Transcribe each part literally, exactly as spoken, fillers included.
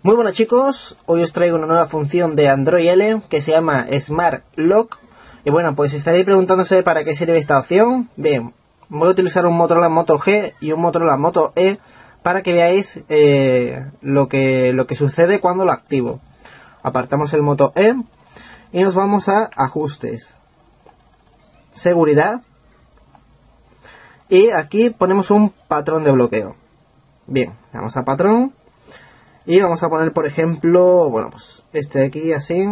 Muy buenas chicos, hoy os traigo una nueva función de Android L que se llama Smart Lock. Y bueno, pues estaréis preguntándose para qué sirve esta opción. Bien, voy a utilizar un Motorola Moto G y un Motorola Moto E para que veáis eh, lo, que, lo que sucede cuando lo activo. Apartamos el Moto E y nos vamos a Ajustes, Seguridad, y aquí ponemos un patrón de bloqueo. Bien, vamos a patrón. Y vamos a poner, por ejemplo, bueno, pues este de aquí así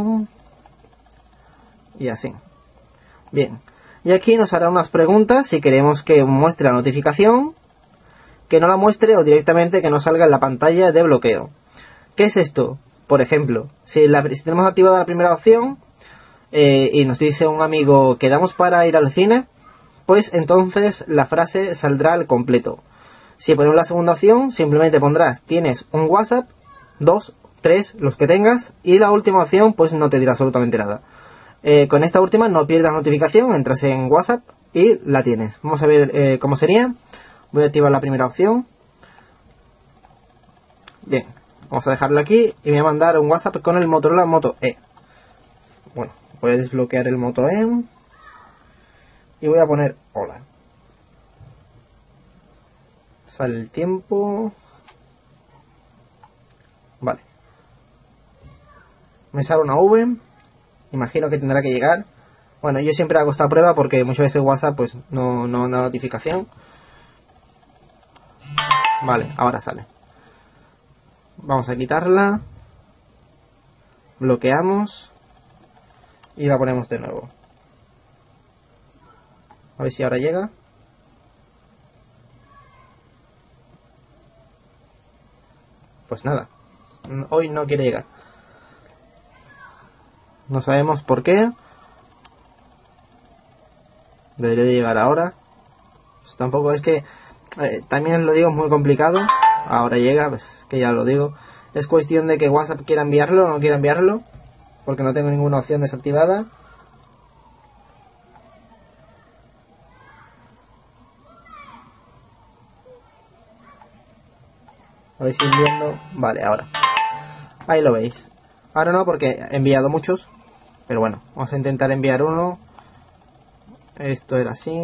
y así. Bien, y aquí nos hará unas preguntas si queremos que muestre la notificación, que no la muestre o directamente que no salga en la pantalla de bloqueo. ¿Qué es esto? Por ejemplo, si, la, si tenemos activada la primera opción eh, y nos dice un amigo quedamos para ir al cine, pues entonces la frase saldrá al completo. Si ponemos la segunda opción, simplemente pondrás tienes un WhatsApp, dos, tres, los que tengas, y la última opción pues no te dirá absolutamente nada. Eh, con esta última no pierdas notificación, entras en WhatsApp y la tienes. Vamos a ver eh, cómo sería. Voy a activar la primera opción. Bien, vamos a dejarlo aquí y me voy a mandar un WhatsApp con el Motorola Moto E. Bueno, voy a desbloquear el Moto E y voy a poner hola. Sale el tiempo. Vale. Me sale una V. Imagino que tendrá que llegar. Bueno, yo siempre hago esta prueba porque muchas veces WhatsApp pues no, no da notificación. Vale, ahora sale. Vamos a quitarla. Bloqueamos. Y la ponemos de nuevo. A ver si ahora llega. Pues nada, hoy no quiere llegar. No sabemos por qué. Debería de llegar ahora. Pues tampoco es que... Eh, también lo digo, es muy complicado. Ahora llega, pues que ya lo digo. Es cuestión de que WhatsApp quiera enviarlo o no quiera enviarlo. Porque no tengo ninguna opción desactivada. Lo vais viendo. Vale, ahora. Ahí lo veis. Ahora no, porque he enviado muchos. Pero bueno, vamos a intentar enviar uno. Esto era así.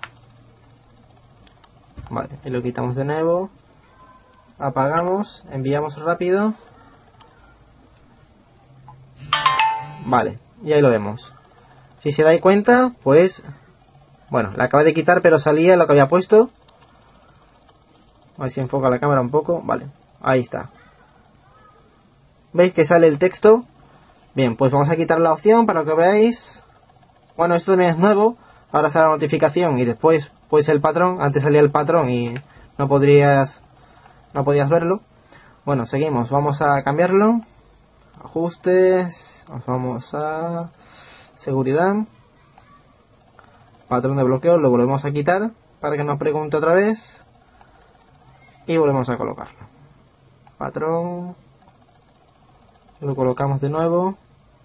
Vale, y lo quitamos de nuevo. Apagamos, enviamos rápido. Vale, y ahí lo vemos. Si se dais cuenta, pues... Bueno, la acabé de quitar, pero salía lo que había puesto. A ver si enfoca la cámara un poco. Vale, ahí está. ¿Veis que sale el texto? Bien, pues vamos a quitar la opción para que veáis. Bueno, esto también es nuevo. Ahora sale la notificación y después pues el patrón. Antes salía el patrón y no podrías no podías verlo. Bueno, seguimos. Vamos a cambiarlo. Ajustes. Nos vamos a seguridad. Patrón de bloqueo. Lo volvemos a quitar para que nos pregunte otra vez. Y volvemos a colocarlo. Patrón. Lo colocamos de nuevo.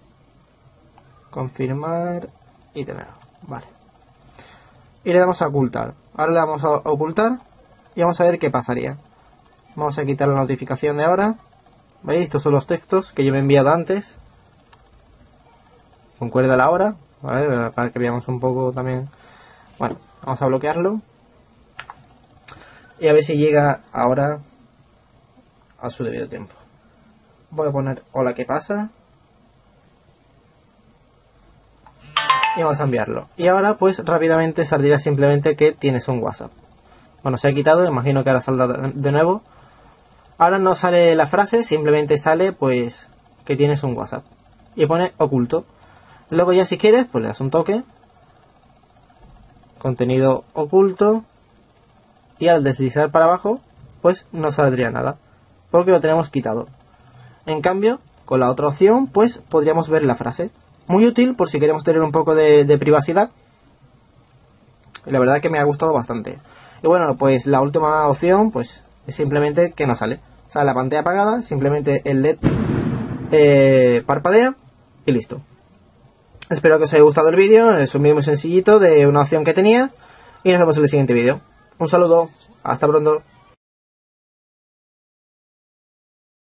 Confirmar. Y de nuevo. Vale. Y le damos a ocultar. Ahora le damos a ocultar. Y vamos a ver qué pasaría. Vamos a quitar la notificación de ahora. ¿Veis? Estos son los textos que yo me he enviado antes. Concuerda la hora. ¿Vale? Para que veamos un poco también. Bueno, vamos a bloquearlo. Y a ver si llega ahora a su debido tiempo. Voy a poner hola, ¿qué pasa? Y vamos a enviarlo. Y ahora pues rápidamente saldría simplemente que tienes un WhatsApp. Bueno, se ha quitado, imagino que ahora saldrá de nuevo. Ahora no sale la frase, simplemente sale pues que tienes un WhatsApp. Y pone oculto. Luego ya si quieres pues le das un toque. Contenido oculto. Y al deslizar para abajo, pues no saldría nada, porque lo tenemos quitado. En cambio, con la otra opción, pues podríamos ver la frase. Muy útil por si queremos tener un poco de, de privacidad. Y la verdad que me ha gustado bastante. Y bueno, pues la última opción, pues es simplemente que no sale. Sale la pantalla apagada, simplemente el L E D eh, parpadea y listo. Espero que os haya gustado el vídeo. Es un vídeo muy sencillito de una opción que tenía. Y nos vemos en el siguiente vídeo. Un saludo, hasta pronto.